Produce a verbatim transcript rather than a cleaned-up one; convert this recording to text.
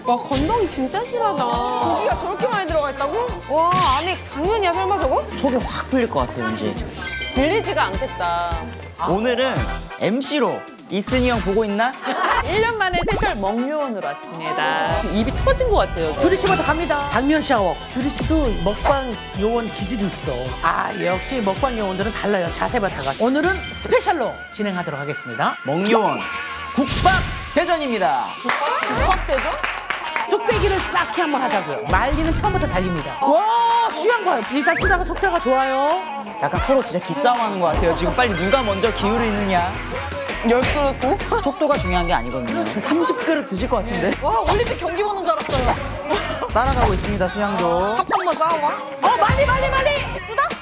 와, 건더기 진짜 실하다. 고기가 저렇게 많이 들어가 있다고? 와, 안에 당면이야, 설마 저거? 속이 확 풀릴 것 같아요, 왠지. 질리지가 않겠다. 아. 오늘은 엠씨로 이순이 형 보고 있나? 일 년 만에 스페셜 먹요원으로 왔습니다. 입이 터진 것 같아요. 주리 씨부터 갑니다. 당면 샤워. 주리 씨도 먹방 요원 기질이 있어. 아, 역시 먹방 요원들은 달라요. 자세가 다가. 오늘은 스페셜로 진행하도록 하겠습니다. 먹요원 국밥 대전입니다. 국밥대죠? 뚝배기를 쌓기 한번 하자고요. 말리는 처음부터 달립니다. 와, 수양 봐요. 일단 쓰다가 속도가 좋아요. 약간 서로 진짜 기싸움하는 것 같아요. 지금 빨리 누가 먼저 기울이느냐. 열 그릇 고? 속도가 중요한 게 아니거든요. 삼십 그릇 드실 것 같은데. 와, 올림픽 경기 보는 줄 알았어요. 따라가고 있습니다, 수양도. 한 번만 싸워봐. 어, 말리, 말리, 말리! 쓰다?